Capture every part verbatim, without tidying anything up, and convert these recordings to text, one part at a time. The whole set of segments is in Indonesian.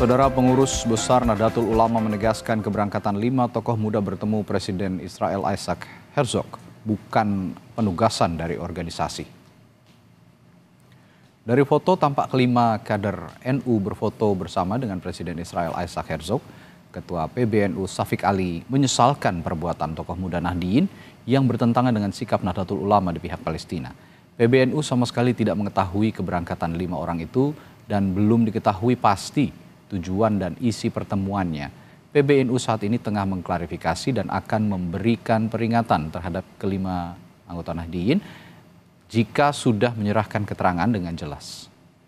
Saudara Pengurus Besar Nahdlatul Ulama menegaskan keberangkatan lima tokoh muda bertemu Presiden Israel Isaac Herzog bukan penugasan dari organisasi. Dari foto tampak kelima kader N U berfoto bersama dengan Presiden Israel Isaac Herzog. Ketua P B N U Syafiq Ali menyesalkan perbuatan tokoh muda Nahdliyin yang bertentangan dengan sikap Nahdlatul Ulama di pihak Palestina. P B N U sama sekali tidak mengetahui keberangkatan lima orang itu dan belum diketahui pasti tujuan dan isi pertemuannya. P B N U saat ini tengah mengklarifikasi dan akan memberikan peringatan terhadap kelima anggota Nahdliyin jika sudah menyerahkan keterangan dengan jelas.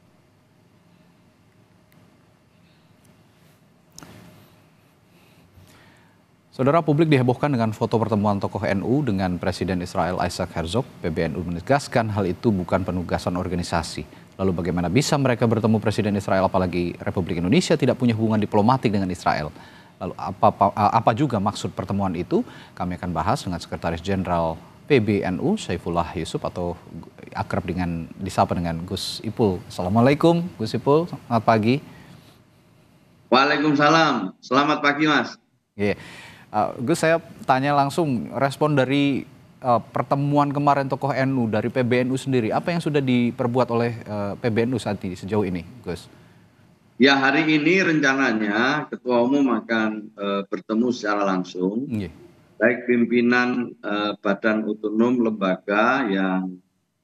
Saudara, publik dihebohkan dengan foto pertemuan tokoh N U dengan Presiden Israel Isaac Herzog. P B N U menegaskan hal itu bukan penugasan organisasi. Lalu bagaimana bisa mereka bertemu Presiden Israel apalagi Republik Indonesia tidak punya hubungan diplomatik dengan Israel? Lalu apa, apa, apa juga maksud pertemuan itu? Kami akan bahas dengan Sekretaris Jenderal P B N U Saifullah Yusuf atau akrab dengan disapa dengan Gus Ipul. Assalamualaikum Gus Ipul, selamat pagi. Waalaikumsalam, selamat pagi Mas. Yeah. Uh, Gus, saya tanya langsung respon dari uh, pertemuan kemarin tokoh N U dari P B N U sendiri. Apa yang sudah diperbuat oleh uh, P B N U saat ini sejauh ini, Gus? Ya, hari ini rencananya Ketua Umum akan uh, bertemu secara langsung. Yeah. Baik pimpinan uh, badan otonom lembaga yang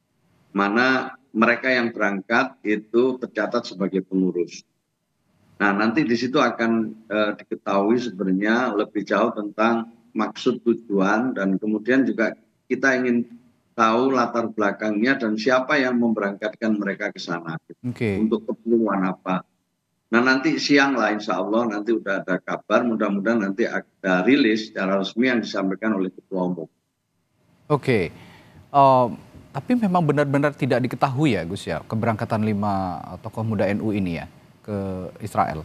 mana mereka yang berangkat itu tercatat sebagai pengurus. Nah, nanti di situ akan uh, diketahui sebenarnya lebih jauh tentang maksud tujuan dan kemudian juga kita ingin tahu latar belakangnya dan siapa yang memberangkatkan mereka ke sana. Okay. Untuk keperluan apa. Nah, nanti siang lah insya Allah nanti udah ada kabar, mudah-mudahan nanti ada rilis secara resmi yang disampaikan oleh Ketua Umum. Oke, okay. uh, tapi memang benar-benar tidak diketahui ya Gus ya keberangkatan lima tokoh muda N U ini ya ke Israel?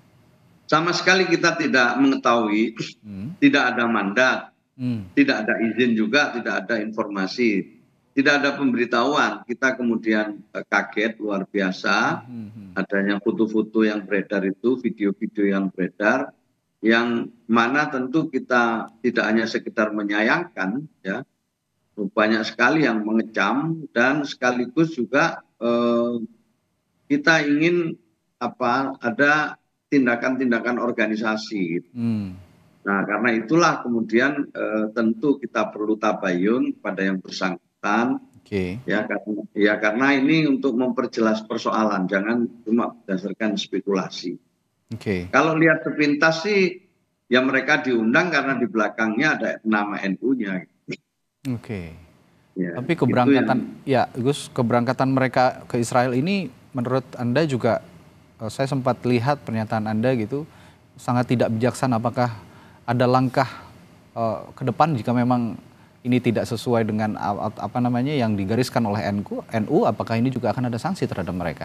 Sama sekali kita tidak mengetahui, hmm. tidak ada mandat, hmm. tidak ada izin juga, tidak ada informasi, tidak ada pemberitahuan. Kita kemudian kaget luar biasa, hmm. adanya foto-foto yang beredar itu, video-video yang beredar, yang mana tentu kita tidak hanya sekedar menyayangkan, ya, banyak sekali yang mengecam dan sekaligus juga eh, kita ingin apa ada tindakan-tindakan organisasi. Hmm. Nah, karena itulah kemudian e, tentu kita perlu tabayun pada yang bersangkutan. Okay. Ya, karena, ya karena ini untuk memperjelas persoalan, jangan cuma berdasarkan spekulasi. Okay. Kalau lihat sepintas sih, ya mereka diundang karena di belakangnya ada nama N U-nya. Oke. Okay. Ya, tapi keberangkatan, yang... ya Gus, keberangkatan mereka ke Israel ini menurut Anda juga, saya sempat lihat pernyataan Anda gitu, sangat tidak bijaksana. Apakah ada langkah uh, ke depan jika memang ini tidak sesuai dengan uh, apa namanya yang digariskan oleh N U, apakah ini juga akan ada sanksi terhadap mereka?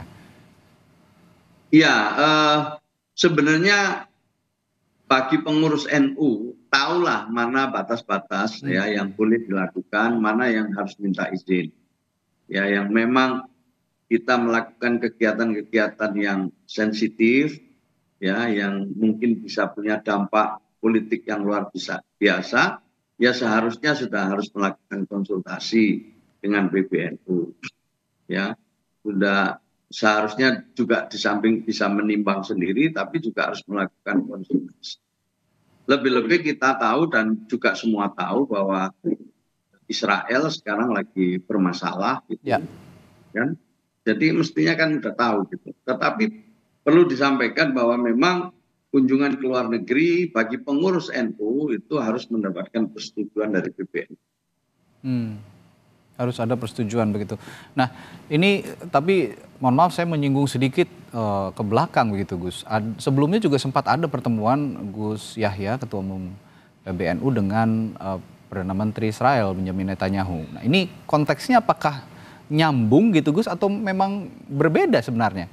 Ya, uh, sebenarnya bagi pengurus N U, tahulah mana batas-batas hmm. ya yang boleh dilakukan, mana yang harus minta izin. Ya, yang memang kita melakukan kegiatan-kegiatan yang sensitif, ya, yang mungkin bisa punya dampak politik yang luar biasa, ya seharusnya sudah harus melakukan konsultasi dengan P B N U, ya, sudah seharusnya juga di samping bisa menimbang sendiri, tapi juga harus melakukan konsultasi. Lebih-lebih kita tahu dan juga semua tahu bahwa Israel sekarang lagi bermasalah, gitu, ya. Kan? Jadi mestinya kan udah tahu gitu. Tetapi perlu disampaikan bahwa memang kunjungan ke luar negeri bagi pengurus N U itu harus mendapatkan persetujuan dari P B N U. Hmm, harus ada persetujuan begitu. Nah ini tapi mohon maaf saya menyinggung sedikit uh, ke belakang begitu Gus. Ad, sebelumnya juga sempat ada pertemuan Gus Yahya, Ketua Umum P B N U dengan uh, Perdana Menteri Israel Benjamin Netanyahu. Nah ini konteksnya apakah nyambung gitu Gus atau memang berbeda sebenarnya?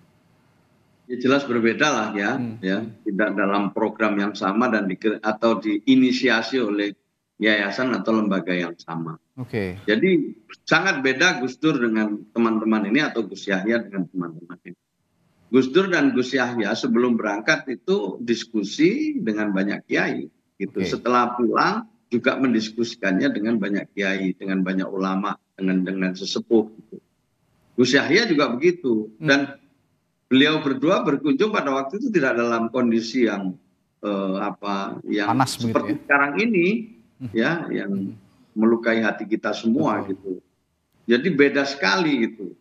Ya jelas berbeda lah ya, hmm. ya tidak dalam program yang sama dan di, atau diinisiasi oleh yayasan atau lembaga yang sama. Oke. Okay. Jadi sangat beda Gus Dur dengan teman-teman ini atau Gus Yahya dengan teman-teman ini. Gus Dur dan Gus Yahya sebelum berangkat itu diskusi dengan banyak kiai gitu. Oke. Setelah pulang juga mendiskusikannya dengan banyak kiai, dengan banyak ulama, dengan dengan sesepuh gitu. Gus Yahya juga begitu, dan beliau berdua berkunjung pada waktu itu tidak dalam kondisi yang eh, apa yang Panas begitu ya. seperti sekarang ini ya, yang melukai hati kita semua Betul. gitu. Jadi beda sekali gitu.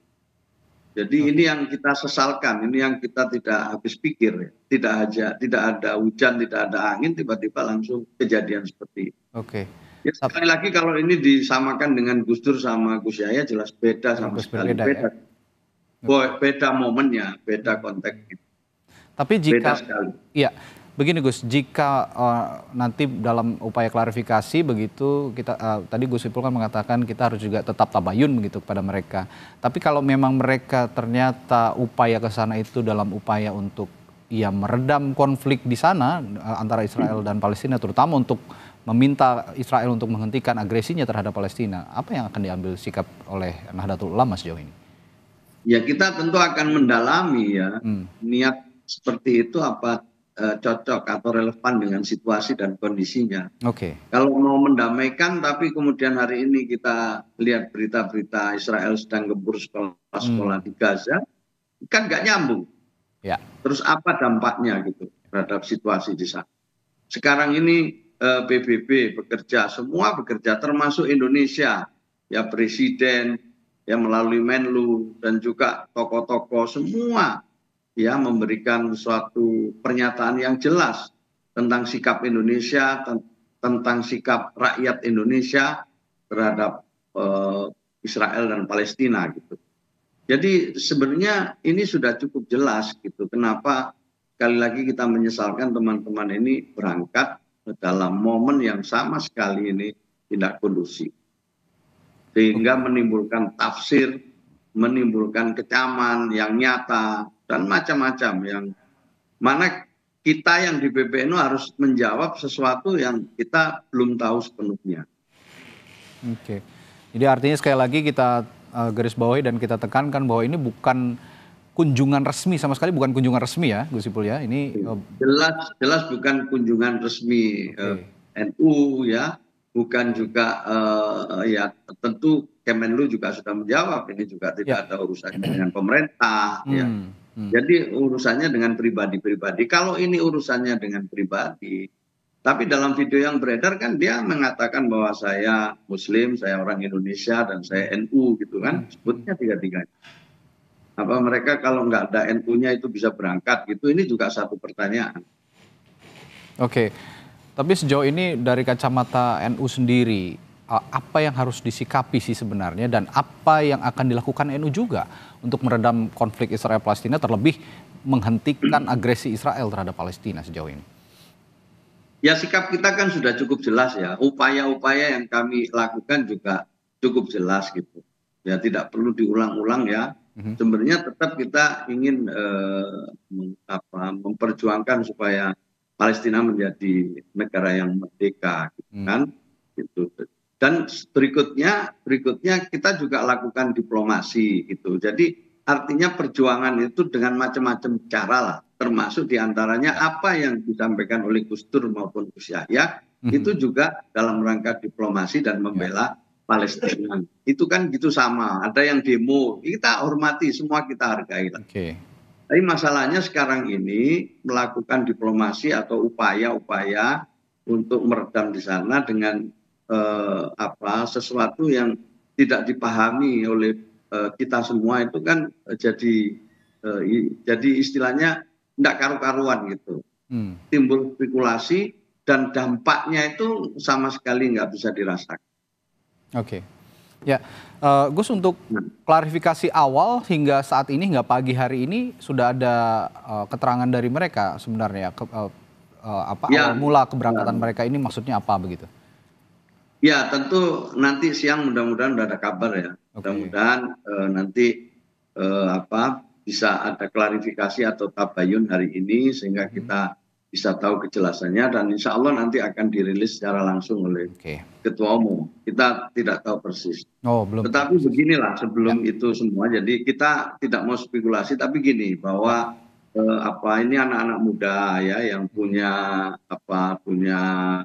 Jadi Oke. ini yang kita sesalkan, ini yang kita tidak habis pikir, ya. Tidak aja, tidak ada hujan, tidak ada angin, tiba-tiba langsung kejadian seperti itu. Oke. Ya, sekali lagi kalau ini disamakan dengan Gus Dur sama Gus Yahya jelas beda sama Harus sekali. berbeda ya. Beda, Bo- beda momennya, beda konteksnya, Tapi beda jika, sekali. ya begini Gus, jika eh, nanti dalam upaya klarifikasi begitu kita eh, tadi Gus Ipul kan mengatakan kita harus juga tetap tabayun begitu kepada mereka. Tapi kalau memang mereka ternyata upaya ke sana itu dalam upaya untuk ya meredam konflik di sana eh, antara Israel dan Palestina, terutama untuk meminta Israel untuk menghentikan agresinya terhadap Palestina, apa yang akan diambil sikap oleh Nahdlatul Ulama sejauh ini? Ya kita tentu akan mendalami ya, Hmm. niat seperti itu apa eh, cocok atau relevan dengan situasi dan kondisinya. Oke. Kalau mau mendamaikan tapi kemudian hari ini kita lihat berita-berita Israel sedang gempur sekolah-sekolah Hmm. di Gaza, kan nggak nyambung. Ya. Terus apa dampaknya gitu terhadap situasi di sana? Sekarang ini eh, P B B bekerja, semua bekerja termasuk Indonesia, ya presiden, ya melalui Menlu dan juga tokoh-tokoh semua ya memberikan suatu pernyataan yang jelas tentang sikap Indonesia, ten- tentang sikap rakyat Indonesia terhadap eh, Israel dan Palestina gitu. Jadi sebenarnya ini sudah cukup jelas gitu. Kenapa sekali lagi kita menyesalkan teman-teman ini berangkat dalam momen yang sama sekali ini tidak kondusif. Sehingga Oke. menimbulkan tafsir, menimbulkan kecaman yang nyata, dan macam-macam yang mana kita yang di P B N U harus menjawab sesuatu yang kita belum tahu sepenuhnya. Oke. Jadi artinya sekali lagi kita uh, garis bawahi dan kita tekankan bahwa ini bukan kunjungan resmi, sama sekali bukan kunjungan resmi ya Gus Ipul ya. Ini uh, Jelas jelas bukan kunjungan resmi oke. eh, N U ya, bukan juga eh, ya tentu Kemenlu juga sudah menjawab, ini juga Ya. tidak ada urusannya dengan pemerintah ya. Hmm. Hmm. Jadi urusannya dengan pribadi-pribadi. Kalau ini urusannya dengan pribadi, tapi dalam video yang beredar kan dia mengatakan bahwa saya Muslim, saya orang Indonesia, dan saya N U gitu kan, sebutnya tiga-tiganya. Apa mereka kalau nggak ada N U-nya itu bisa berangkat gitu? Ini juga satu pertanyaan. Oke. Tapi sejauh ini dari kacamata N U sendiri, uh, apa yang harus disikapi sih sebenarnya dan apa yang akan dilakukan N U juga untuk meredam konflik Israel Palestina, terlebih menghentikan agresi Israel terhadap Palestina sejauh ini? Ya sikap kita kan sudah cukup jelas ya. Upaya-upaya yang kami lakukan juga cukup jelas gitu. Ya tidak perlu diulang-ulang ya. Mhm. Sebenarnya tetap kita ingin eh, mem- apa, memperjuangkan supaya Palestina menjadi negara yang merdeka, gitu Hmm. kan? Gitu. Dan berikutnya, berikutnya kita juga lakukan diplomasi gitu. Jadi artinya perjuangan itu dengan macam-macam cara lah, termasuk diantaranya apa yang disampaikan oleh Gus Dur maupun Gus Yahya Mhm. itu juga dalam rangka diplomasi dan membela Palestina. Itu kan gitu sama. Ada yang demo, kita hormati, semua kita hargai lah. Oke. Tapi masalahnya sekarang ini melakukan diplomasi atau upaya-upaya untuk meredam di sana dengan eh, apa sesuatu yang tidak dipahami oleh eh, kita semua itu kan eh, jadi eh, i- jadi istilahnya tidak karu-karuan gitu. Hmm. Timbul spekulasi dan dampaknya itu sama sekali nggak bisa dirasakan. Oke. Ya, eh, Gus, untuk Nah, klarifikasi awal hingga saat ini hingga pagi hari ini sudah ada eh, keterangan dari mereka sebenarnya ke, eh, eh, apa ya, awal mula keberangkatan ya. mereka ini maksudnya apa begitu? Ya, tentu nanti siang mudah-mudahan udah ada kabar ya. Oke. Mudah-mudahan eh, nanti eh, apa bisa ada klarifikasi atau tabayun hari ini sehingga Mhm. kita bisa tahu kejelasannya, dan insya Allah nanti akan dirilis secara langsung oleh Oke. Ketua Umum. Kita tidak tahu persis. Oh, belum tahu Tetapi persis. beginilah Ya, sebelum itu semua, jadi kita tidak mau spekulasi, tapi gini ya. bahwa eh, apa ini anak-anak muda ya yang punya apa punya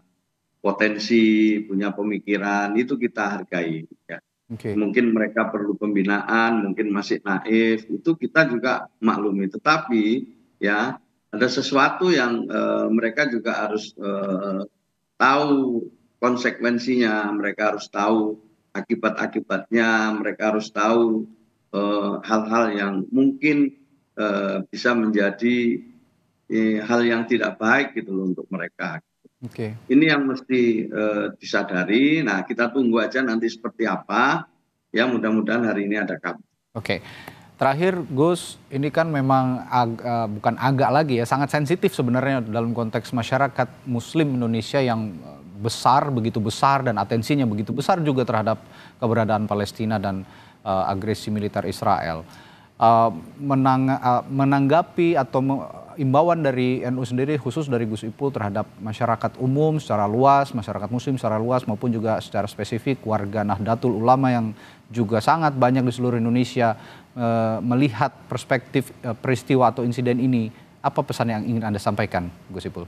potensi, punya pemikiran, itu kita hargai. Ya. Oke. Mungkin mereka perlu pembinaan, mungkin masih naif, itu kita juga maklumi. Tetapi ya ada sesuatu yang eh, mereka juga harus eh, tahu konsekuensinya, mereka harus tahu akibat-akibatnya, mereka harus tahu eh, hal-hal yang mungkin eh, bisa menjadi eh, hal yang tidak baik gitu loh untuk mereka. Oke. Ini yang mesti eh, disadari. Nah, kita tunggu aja nanti seperti apa. Ya, mudah-mudahan hari ini ada kabar. Oke. Terakhir, Gus, ini kan memang ag, uh, bukan agak lagi ya, sangat sensitif sebenarnya dalam konteks masyarakat Muslim Indonesia yang uh, besar, begitu besar, dan atensinya begitu besar juga terhadap keberadaan Palestina dan uh, agresi militer Israel. Uh, menang, uh, menanggapi atau me- imbauan dari N U sendiri, khusus dari Gus Ipul terhadap masyarakat umum secara luas, masyarakat Muslim secara luas, maupun juga secara spesifik warga Nahdlatul Ulama yang juga sangat banyak di seluruh Indonesia uh, melihat perspektif uh, peristiwa atau insiden ini. Apa pesan yang ingin Anda sampaikan, Gus Ipul?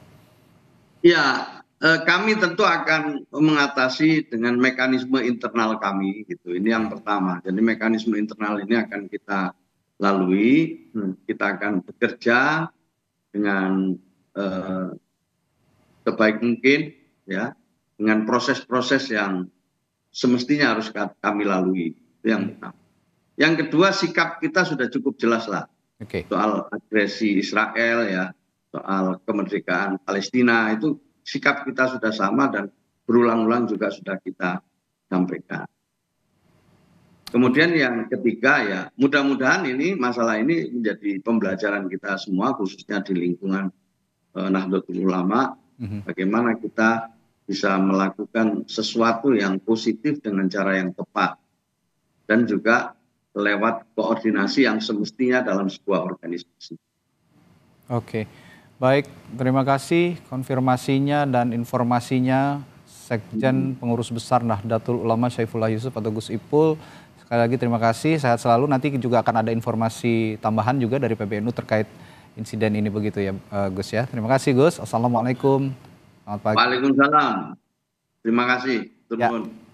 Ya, eh, kami tentu akan mengatasi dengan mekanisme internal kami gitu. Ini yang pertama. Jadi mekanisme internal ini akan kita lalui. Hmm, Kita akan bekerja dengan eh, sebaik mungkin, ya, dengan proses-proses yang semestinya harus kami lalui. Itu yang pertama. Yang kedua, sikap kita sudah cukup jelas lah Oke. soal agresi Israel, ya, soal kemerdekaan Palestina, itu sikap kita sudah sama dan berulang-ulang juga sudah kita sampaikan. Kemudian yang ketiga, ya, mudah-mudahan ini masalah ini menjadi pembelajaran kita semua, khususnya di lingkungan eh, Nahdlatul Ulama, Mhm. bagaimana kita bisa melakukan sesuatu yang positif dengan cara yang tepat, dan juga lewat koordinasi yang semestinya dalam sebuah organisasi. Oke, baik, terima kasih konfirmasinya dan informasinya Sekjen Pengurus Besar Nahdlatul Ulama Syaifullah Yusuf atau Gus Ipul. Sekali lagi terima kasih, sehat selalu. Nanti juga akan ada informasi tambahan juga dari P B N U terkait insiden ini begitu ya, eh, Gus ya. Terima kasih Gus. Assalamualaikum. Selamat pagi. Waalaikumsalam. Terima kasih. Ya. Turun.